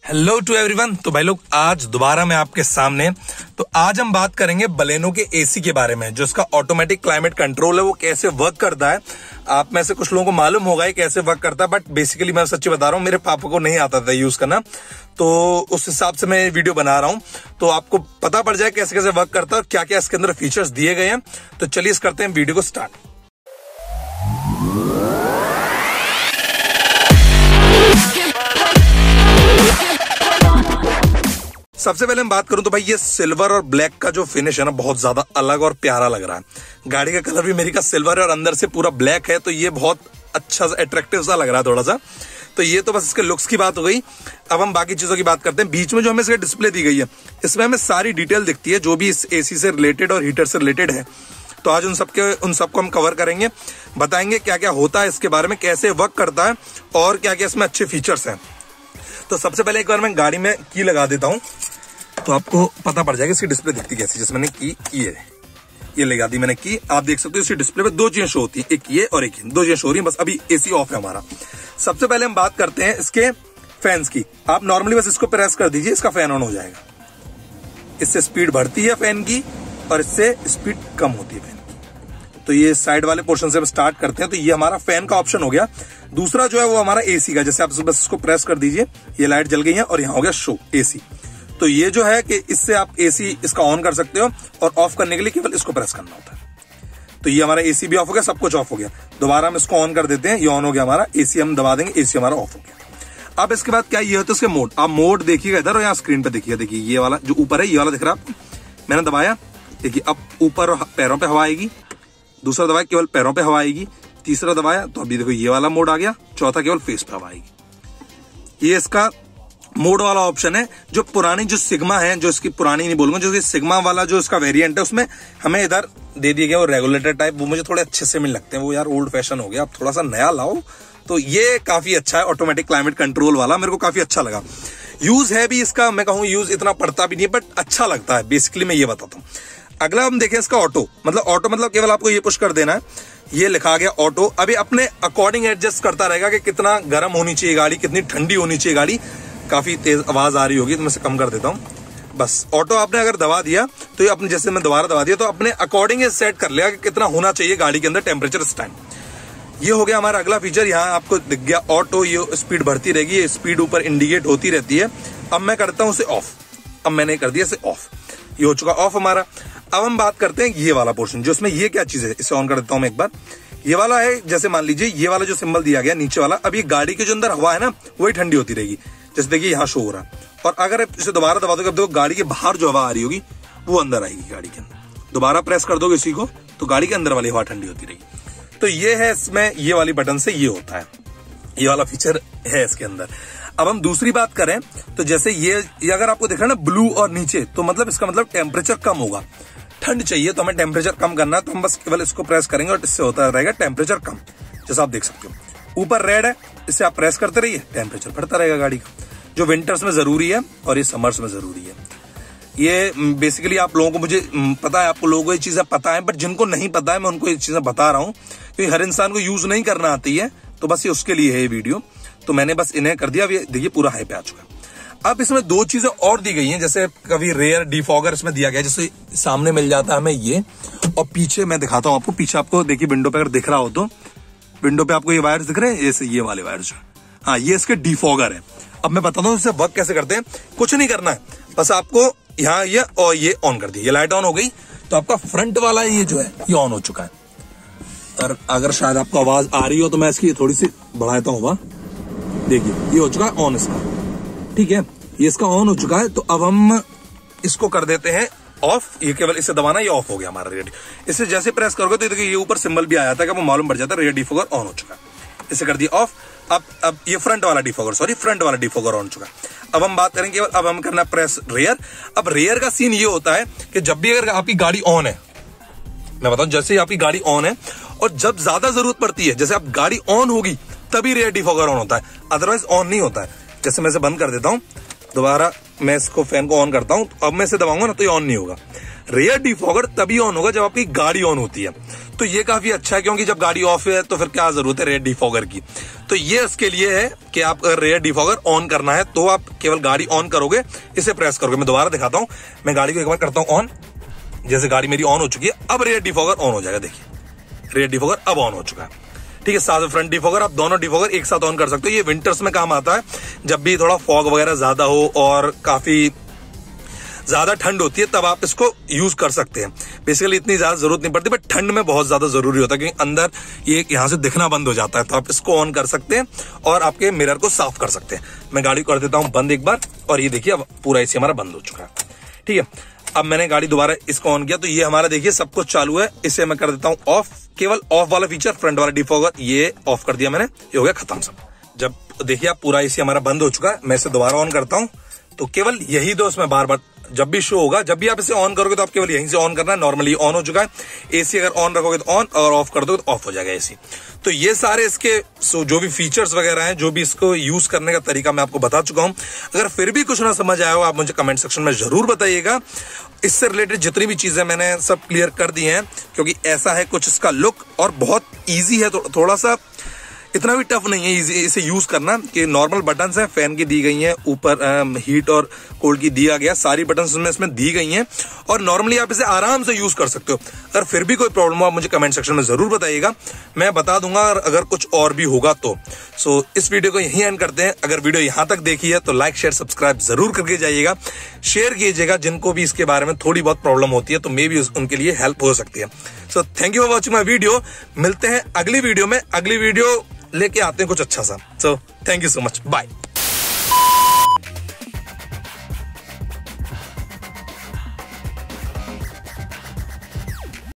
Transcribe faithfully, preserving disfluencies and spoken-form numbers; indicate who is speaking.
Speaker 1: Hello to everyone. तो भाई लोग आज दोबारा मैं आपके सामने तो आज हम बात करेंगे बलेनो के एसी के बारे में, जो इसका ऑटोमेटिक क्लाइमेट कंट्रोल है वो कैसे वर्क करता है। आप में से कुछ लोगों को मालूम होगा ये कैसे वर्क करता है, बट बेसिकली मैं सच्ची बता रहा हूँ, मेरे पापा को नहीं आता था यूज करना, तो उस हिसाब से मैं वीडियो बना रहा हूँ, तो आपको पता पड़ जाए कैसे कैसे वर्क करता है और क्या क्या इसके अंदर फीचर्स दिए गए हैं। तो चलिए इस करते हैं वीडियो को स्टार्ट। सबसे पहले हम बात करूं तो भाई ये सिल्वर और ब्लैक का जो फिनिश है ना, बहुत ज्यादा अलग और प्यारा लग रहा है। गाड़ी का कलर भी मेरी का सिल्वर है और अंदर से पूरा ब्लैक है, तो ये बहुत अच्छा सा अट्रैक्टिव सा लग रहा है थोड़ा सा। तो ये तो बस इसके लुक्स की बात हो गई। अब हम बाकी चीजों की बात करते हैं। बीच में जो हमें इसका डिस्प्ले दी गई है, इसमें हमें सारी डिटेल दिखती है जो भी इस एसी से रिलेटेड और हीटर से रिलेटेड है। तो आज उन सबके उन सबको हम कवर करेंगे, बताएंगे क्या क्या होता है इसके बारे में, कैसे वर्क करता है और क्या क्या इसमें अच्छे फीचर्स हैं। तो सबसे पहले एक बार मैं गाड़ी में की लगा देता हूं तो आपको पता पड़ जाएगा इसकी डिस्प्ले दिखती कैसी। जैसे मैंने की की है, ये लगा दी मैंने की, आप देख सकते हो इसकी डिस्प्ले पे दो चीजें शो होती है, एक ये और एक ये, दो चीजें शो हो रही हैं। बस अभी एसी ऑफ है हमारा। सबसे पहले हम बात करते हैं इसके फैंस की। आप नॉर्मली बस इसको प्रेस कर दीजिए, इसका फैन ऑन हो जाएगा। इससे स्पीड बढ़ती है फैन की और इससे स्पीड कम होती है फैन की। तो ये साइड वाले पोर्शन से हम स्टार्ट करते हैं। तो ये हमारा फैन का ऑप्शन हो गया। दूसरा जो है वो हमारा एसी का। जैसे आप बस इसको प्रेस कर दीजिए, ये लाइट जल गई है और यहाँ हो गया शो एसी। तो ये जो है कि इससे आप एसी इसका ऑन कर सकते हो और ऑफ करने के लिए केवल इसको प्रेस करना होता है। तो ये हमारा एसी भी ऑफ हो गया, सब कुछ ऑफ हो गया। दोबारा हम इसको ऑन कर देते हैं, ये ऑन हो गया हमारा। एसी हम दबा देंगे, एसी हमारा ऑफ हो गया। अब इसके बाद क्या ये होता है इसके मोड। आप मोड देखिएगा इधर और यहाँ स्क्रीन पे देखिएगा। देखिए ये वाला जो ऊपर है, ये वाला दिख रहा है आपको, मैंने दबाया। देखिए अब ऊपर पैरों पे हवा आएगी, दूसरा दबाया केवल पैरों पे हवा आएगी, तीसरा दबाया तो अभी देखो ये वाला मोड आ गया, चौथा केवल फेस पे हवा आएगी। ये इसका मोड वाला ऑप्शन है। जो पुरानी जो सिग्मा है, जो इसकी पुरानी नहीं बोलूंगा, जो सिग्मा वाला जो इसका वेरिएंट है, उसमें हमें इधर दे दिए गए वो रेगुलेटर टाइप, वो मुझे थोड़े अच्छे से मिल लगते हैं। वो यार ओल्ड फैशन हो गया, अब थोड़ा सा नया लाओ। तो ये काफी अच्छा है, ऑटोमेटिक क्लाइमेट कंट्रोल वाला, मेरे को काफी अच्छा लगा। यूज है भी इसका, मैं कहूँ यूज इतना पड़ता भी नहीं, बट अच्छा लगता है। बेसिकली मैं ये बताता हूँ। अगला हम देखें इसका ऑटो। मतलब ऑटो मतलब केवल आपको ये पुश कर देना है, ये लिखा गया ऑटो। अभी अपने अकॉर्डिंग एडजस्ट करता रहेगा कि कितना गर्म होनी चाहिए गाड़ी, कितनी ठंडी होनी चाहिए गाड़ी। काफी तेज आवाज आ रही होगी तो मैं इसे कम कर देता हूँ। बस ऑटो आपने अगर दबा दिया तो ये अपने, जैसे मैं दोबारा दबा दिया तो अपने अकॉर्डिंग सेट कर लेगा कि कितना होना चाहिए गाड़ी के अंदर टेम्परेचर इस टाइम। ये हो गया हमारा अगला फीचर। यहाँ आपको दिख गया ऑटो, ये स्पीड बढ़ती रहेगी, ये स्पीड ऊपर इंडिकेट होती रहती है। अब मैं करता हूँ इसे ऑफ। अब मैंने कर दिया इसे ऑफ, ये हो चुका ऑफ हमारा। अब हम बात करते हैं ये वाला पोर्शन, जो इसमें ये क्या चीज है, इसे ऑन कर देता हूँ मैं एक बार। ये वाला है, जैसे मान लीजिए ये वाला जो सिंबल दिया गया नीचे वाला, अब ये गाड़ी के जो अंदर हवा है ना वही ठंडी होती रहेगी। जैसे देखिए यहाँ शो हो रहा है। और अगर इसे दोबारा दबा दोगे, अब देखो गाड़ी के बाहर जो हवा आ रही होगी वो अंदर आएगी गाड़ी के अंदर। दोबारा प्रेस कर दोगे इसी को तो गाड़ी के अंदर वाली हवा ठंडी होती रहेगी। तो ये है इसमें, ये वाली बटन से ये होता है, ये वाला फीचर है इसके अंदर। अब हम दूसरी बात करें तो जैसे ये, ये अगर आपको दिख रहा है ना ब्लू और नीचे, तो मतलब इसका मतलब टेम्परेचर कम होगा। ठंड चाहिए तो हमें टेम्परेचर कम करना है, तो हम बस केवल इसको प्रेस करेंगे और इससे होता रहेगा टेम्परेचर कम। जैसा आप देख सकते हो ऊपर रेड है, इससे आप प्रेस करते रहिए, टेम्परेचर बढ़ता रहेगा गाड़ी का, जो विंटर्स में जरूरी है और ये समर्स में जरूरी है। ये बेसिकली आप लोगों को, मुझे पता है आपको लोगों को ये चीजें पता है, बट जिनको नहीं पता है मैं उनको ये चीजें बता रहा हूँ, क्योंकि हर इंसान को यूज नहीं करना आती है। तो बस ये उसके लिए है ये वीडियो, तो मैंने बस इन्हें कर दिया। अब ये देखिए पूरा हाई पे आ चुका है। अब इसमें दो चीजें और दी गई हैं, जैसे कभी रेयर डिफॉगर इसमें दिया गया, जैसे सामने मिल जाता है हमें ये, और पीछे मैं दिखाता हूँ आपको। पीछे आपको देखिए विंडो पे अगर दिख रहा हो तो विंडो पे आपको ये वायर्स दिख रहे हैं, जैसे ये वाले वायर्स, हाँ ये इसके डिफॉगर है। अब मैं बताता हूँ इससे वर्क कैसे करते हैं। कुछ नहीं करना है, बस आपको यहाँ ये और ये ऑन कर दिया, ये लाइट ऑन हो गई तो आपका फ्रंट वाला ये जो है ये ऑन हो चुका है। और अगर शायद आपको आवाज आ रही हो तो मैं इसकी थोड़ी सी बढ़ाता हूँ। देखिए ये हो चुका है ऑन इसका, ठीक है, ये इसका ऑन हो चुका है। तो अब हम इसको कर देते हैं ऑफ। ये केवल इसे दबाना, ये ऑफ हो गया हमारा रेड। इसे जैसे प्रेस करोगे तो देखिए ये ऊपर सिंबल भी आ जाता है, कि वो मालूम पड़ जाता है रेड डिफॉगर ऑन हो चुका है। इसे कर दिया ऑफ। अब अब ये फ्रंट वाला डिफॉगर, सॉरी फ्रंट वाला डिफॉगर ऑन चुका है। अब हम बात करेंगे, अब हम करना प्रेस रेयर। अब रेयर का सीन ये होता है कि जब भी अगर आपकी गाड़ी ऑन है, मैं बताऊं, जैसे ही आपकी गाड़ी ऑन है और जब ज्यादा जरूरत पड़ती है, जैसे आप गाड़ी ऑन होगी तभी रेयर डिफॉगर ऑन होता है, अदरवाइज ऑन नहीं होता है। जैसे मैं इसे बंद कर देता हूं, दोबारा मैं इसको फैन को ऑन करता हूं, अब मैं इसे दबाऊंगा ना तो ये ऑन नहीं होगा। रेयर डिफॉगर तभी ऑन होगा जब आपकी गाड़ी ऑन होती है। तो ये काफी अच्छा है, क्योंकि जब गाड़ी ऑफ है तो फिर क्या जरूरत है रेयर डिफॉगर की। तो ये इसके लिए है कि आप अगर रेयर डिफॉगर ऑन करना है तो आप केवल गाड़ी ऑन करोगे, इसे प्रेस करोगे। मैं दोबारा दिखाता हूं, मैं गाड़ी को एक बार करता हूं ऑन, जैसे गाड़ी मेरी ऑन हो चुकी है, अब रेयर डिफॉगर ऑन हो जाएगा। देखिए रेयर डिफॉगर अब ऑन हो चुका है, ठीक है। साथ में फ्रंट डिफॉगर, आप दोनों डिफॉगर एक साथ ऑन कर सकते हो। ये विंटर्स में काम आता है, जब भी थोड़ा फॉग वगैरह ज्यादा हो और काफी ज्यादा ठंड होती है तब आप इसको यूज कर सकते हैं। बेसिकली इतनी ज्यादा जरूरत नहीं पड़ती, बट ठंड में बहुत ज्यादा जरूरी होता है क्योंकि अंदर ये यहां से दिखना बंद हो जाता है। तो आप इसको ऑन कर सकते हैं और आपके मिरर को साफ कर सकते हैं। मैं गाड़ी को कर देता हूं बंद एक बार, और ये देखिए अब पूरा एसी हमारा बंद हो चुका है, ठीक है। अब मैंने गाड़ी दोबारा इसको ऑन किया तो ये हमारा देखिए सब कुछ चालू है। इसे मैं कर देता हूं ऑफ, केवल ऑफ वाला फीचर, फ्रंट वाला डिफॉगर ये ऑफ कर दिया मैंने, ये हो गया खत्म सब। जब देखिए आप पूरा एसी हमारा बंद हो चुका है, मैं इसे दोबारा ऑन करता हूं तो केवल यही दो इसमें बार बार जब भी शो होगा, जब भी आप इसे ऑन करोगे तो आप केवल यहीं से ऑन करना है। नॉर्मली ऑन हो चुका है। एसी अगर ऑन रखोगे तो ऑन, और ऑफ कर दोगे तो ऑफ हो जाएगा एसी। तो ये सारे इसके जो भी फीचर्स वगैरह हैं, जो भी इसको यूज करने का तरीका मैं आपको बता चुका हूं। अगर फिर भी कुछ ना समझ आया हो आप मुझे कमेंट सेक्शन में जरूर बताइएगा। इससे रिलेटेड जितनी भी चीजें मैंने सब क्लियर कर दी हैं, क्योंकि ऐसा है कुछ इसका लुक, और बहुत ईजी है, तो थोड़ा सा इतना भी टफ नहीं है इसे इसे यूज करना। कि नॉर्मल बटन्स हैं, फैन की दी गई हैं, ऊपर हीट और कोल्ड की दिया गया, सारी बटन्स में इसमें दी गई हैं, और नॉर्मली आप इसे आराम से यूज कर सकते हो। अगर फिर भी कोई प्रॉब्लम हो आप मुझे कमेंट सेक्शन में जरूर बताइएगा, मैं बता दूंगा अगर कुछ और भी होगा तो। सो इस वीडियो को यहीं एंड करते हैं। अगर वीडियो यहां तक देखी है तो लाइक शेयर सब्सक्राइब जरूर करके जाइएगा, शेयर कीजिएगा जिनको भी इसके बारे में थोड़ी बहुत प्रॉब्लम होती है तो मे भी उनके लिए हेल्प हो सकती है। So thank you for watching my video. मिलते हैं अगली वीडियो में, अगली वीडियो लेके आते हैं कुछ अच्छा सा। So thank you so much, bye.